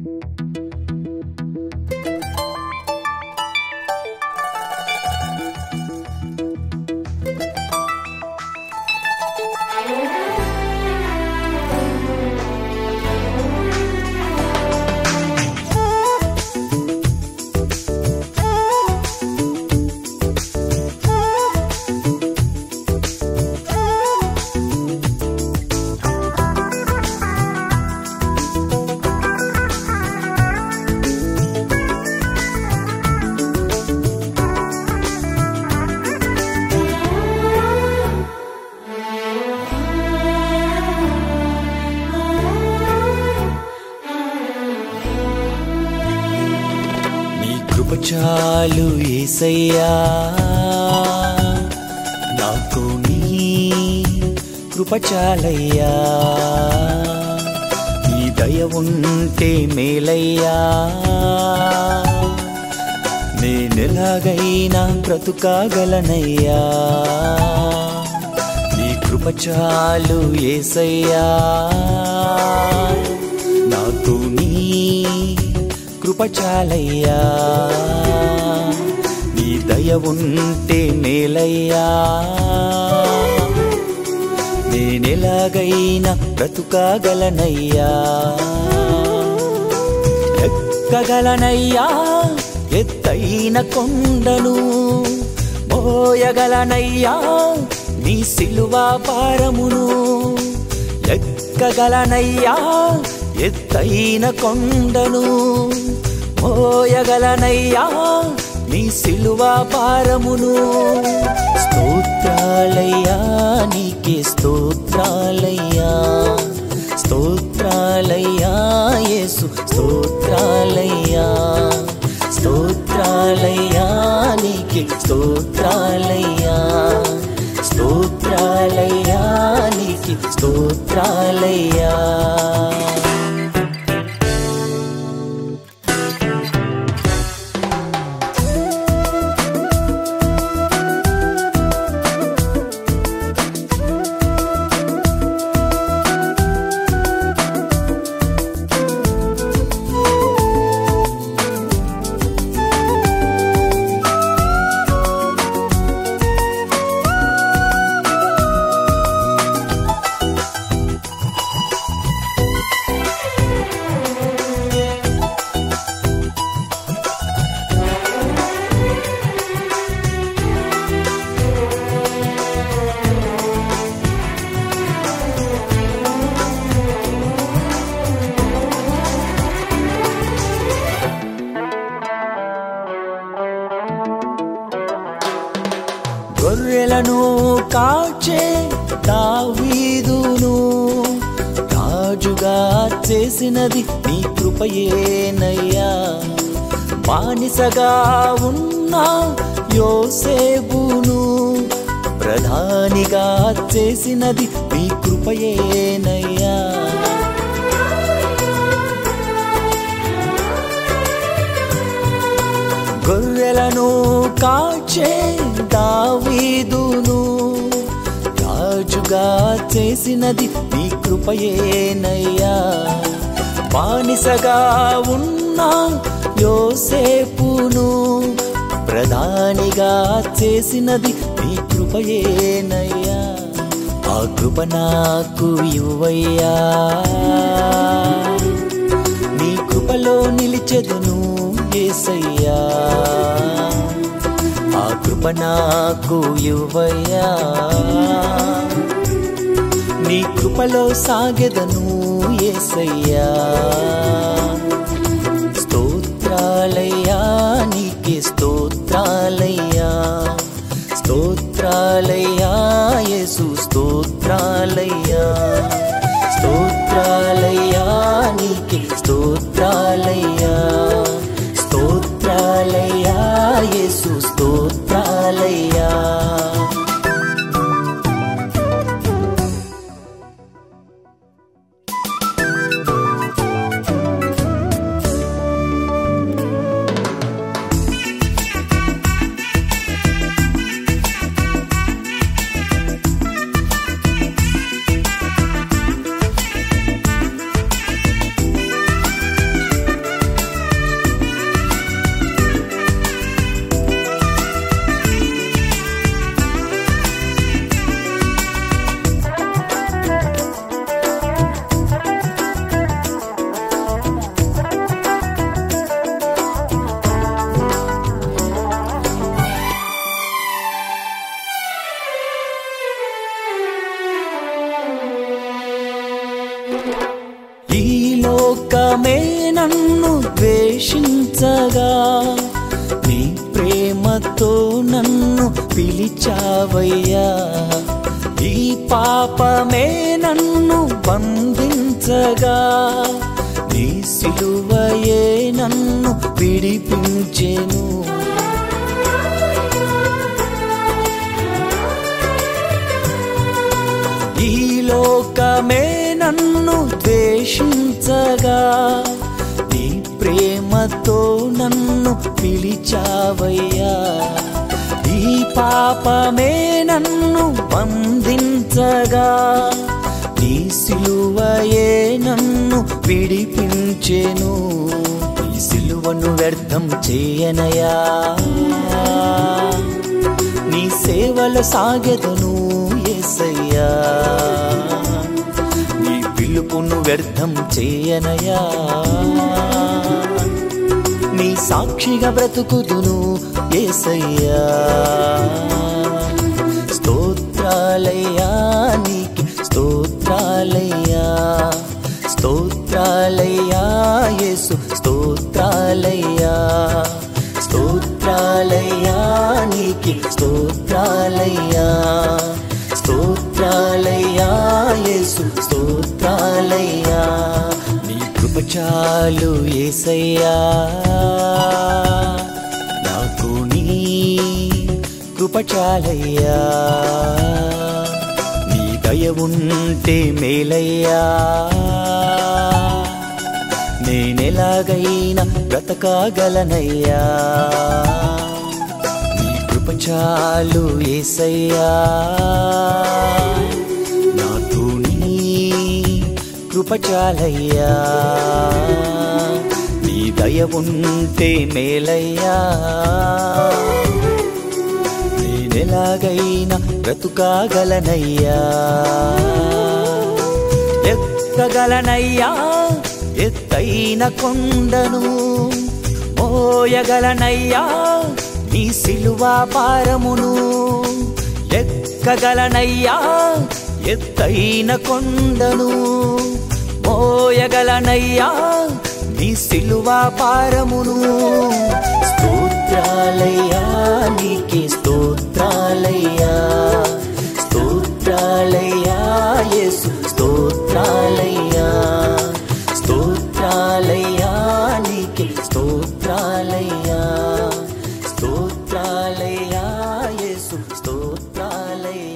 చాలు యేసయ్యా, నాకు నీ కృప చాలయ్యా, నీ దయ ఉంటే మేలయ్యా, నేనెలాగైనా బ్రతుకాగలనయ్యా, నీ కృప చాలు యేసయ్యా, నాకు నీ కృప చాలయ్యా, నీ దయ ఉంటే మేలయ్యా, నేనెలాగైనా బ్రతుకాగలనయ్యా, ఎక్కగలనయ్యా ఎత్తైన కొండను, మోయగలనయ్యా నీ సిలువ భారమును, ఎక్కగలనయ్యా ఎత్తైన కొండను, మోయగలనయ్యా నీ సిలువ భారమును, స్తోత్రాలయ్యా నీకే స్తోత్రాలయ్యా, స్తోత్రాలయ్యా యేసు స్తోత్రాలయ్యా, స్తోత్రాలయ్యా నీకే స్తోత్రాలయ్యా, స్తోత్రాలయ్యా నీకే స్తోత్రాలయ్యా. గొర్రెలను కాచే దావీదును రాజుగా చేసినది నీ కృపయేనయ్యా, బానిసగా ఉన్న యోసేపును ప్రధానిగా చేసినది నీ కృపయేనయ్యా, గొర్రెలను కాచే దావీదును రాజుగా చేసినది నీ కృపయేనయ్యా, బానిసగా ఉన్న యోసేపును ప్రధానిగా చేసినది నీ కృపయేనయ్యా, ఆ కృప నాకు ఇవ్వయ్యా, నీ కృపలో నిలిచెదను యేసయ్యా, ఆ కృప నాకు ఇవ్వయ్యా, నీ కృపలో సాగెదను యేసయ్యా, స్తోత్రాలయ్యా నీకే స్తోత్రాలయ్యా, స్తోత్రాలయ్యా యేసు స్తోత్రాలయ్యా, స్తోత్రాలయ్యా నీకే స్తోత్రాలయ్యా, స్తోత్రాలయ్యా యేసు స్తోత్రాలయ్యా. లోకమే నన్ను ద్వేషించగా నీ ప్రేమతో నన్ను పిలిచావయ్యా. ఈ పాపమే నన్ను బంధించగా నీ సిలువయే నన్ను విడిపించెను. ఈ లోకమే నన్ను ద్వేషించగా నీ ప్రేమతో నన్ను పిలిచావయ్యా. ఈ పాపమే నన్ను బంధించగా నీ సిలువయే నన్ను విడిపించెను. ఈ సిలువను వ్యర్థం చేయనయా, నీ సేవలో సాగెదను యేసయ్యా. నీ పిలుపును వ్యర్థం చేయనయా, నీ సాక్షిగా బ్రతుకుదును యేసయ్యా. స్తోత్రాలయ్యా నీకి స్తోత్రాలయ్యా, స్తోత్రాలయ్యా యేసు స్తోత్రాలయ్యా. స్తోత్రాలయ్యా నీకి స్తోత్రాలయ్యా, స్తోత్రాలయ్యా యేసు స్తోత్రాలయ్యా. నీ కృప చాలు యేసయ్యా, నాకు నీ కృప చాలయ్యా. నీ దయ ఉంటే మేలయ్యా, నేనెలాగైనా బ్రతకగలనయ్యా. నీ కృప చాలు యేసయ్యా, నాకు నీ కృప చాలయ్యా. నీ దయ ఉంటే మేలయ్యా, నేనెలాగైనా బ్రతుకగలనయ్యా. ఎక్కగలనయ్యా ఎత్తైన కొండను, మోయగలనయ్యా నీ సిలువ భారమును. ఎక్కగలనయ్యా ఎత్తైన కొండను, మోయగలనయ్యా నీ సిలువ భారమును. స్తోత్రాలయ్యా నీకే స్తోత్రాలయ్యా, స్తోత్రాలయ్యా యేసు స్తోత్రాలయ్యా. స్తోత్రాలయ్యా నీకే స్తోత్రాలయ్యా, స్తోత్రాలయ్యా యేసు స్తోత్రాలయ్యా.